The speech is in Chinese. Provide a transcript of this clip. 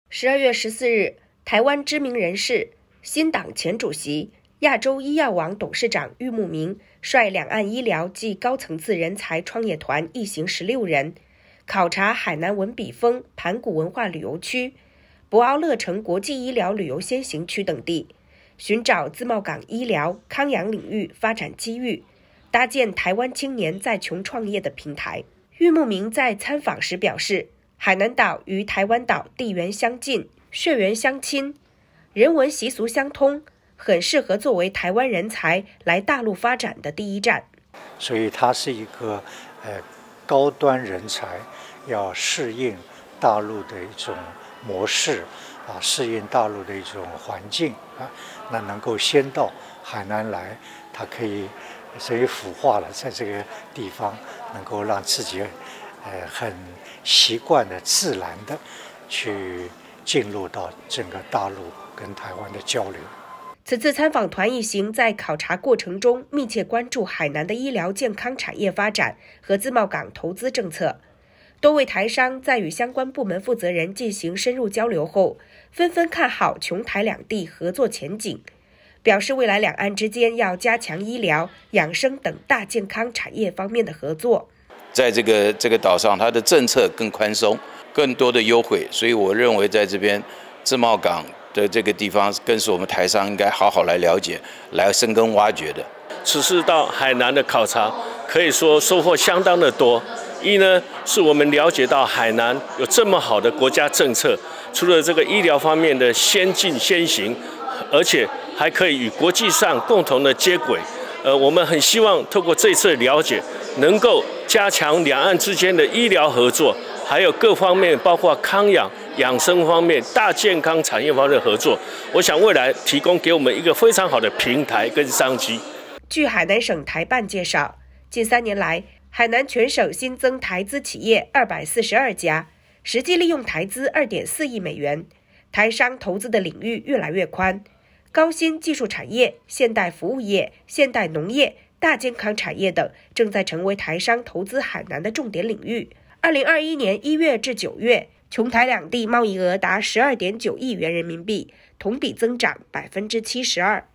12月14日，台湾知名人士、新党前主席、亚洲医药网董事长郁慕明率两岸医疗暨高层次人才创业团一行16人，考察海南文笔峰盘古文化旅游区、博鳌乐城国际医疗旅游先行区等地，寻找自贸港医疗、康养领域发展机遇，搭建台湾青年在琼创业的平台。郁慕明在参访时表示，海南岛与台湾岛地缘相近，血缘相亲，人文习俗相通，很适合作为台湾人才来大陆发展的第一站。 所以它是一个高端人才要适应大陆的一种模式适应大陆的一种环境那能够先到海南来，它可以所以孵化了，在这个地方能够让自己很习惯的、自然的去进入到整个大陆跟台湾的交流。 此次参访团一行在考察过程中密切关注海南的医疗健康产业发展和自贸港投资政策。多位台商在与相关部门负责人进行深入交流后，纷纷看好琼台两地合作前景，表示未来两岸之间要加强医疗、养生等大健康产业方面的合作。 在这个岛上，它的政策更宽松，更多的优惠，所以我认为在这边自贸港的这个地方，更是我们台商应该好好来了解、来深耕挖掘的。 此次到海南的考察，可以说收获相当的多。一呢，是我们了解到海南有这么好的国家政策，除了这个医疗方面的先进先行，而且还可以与国际上共同的接轨。我们很希望透过这次的了解，能够加强两岸之间的医疗合作，还有各方面，包括康养、养生方面、大健康产业方面的合作。我想未来提供给我们一个非常好的平台跟商机。 据海南省台办介绍，近3年来，海南全省新增台资企业242家，实际利用台资2.4亿美元，台商投资的领域越来越宽。高新技术产业、现代服务业、现代农业、大健康产业等正在成为台商投资海南的重点领域。2021年1月至9月，琼台两地贸易额达12.9亿元人民币，同比增长72%。